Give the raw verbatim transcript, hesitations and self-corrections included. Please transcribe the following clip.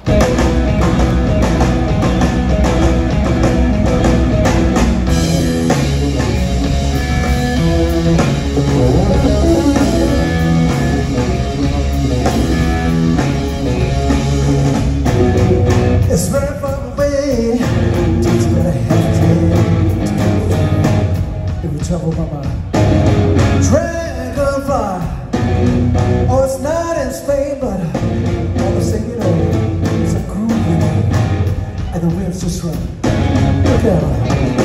It's very far away. Takes me a half day to get there. If you travel by my dragonfly, oh, it's not in Spain, but all the same, you know, it's a groove, and the waves just run. Look out.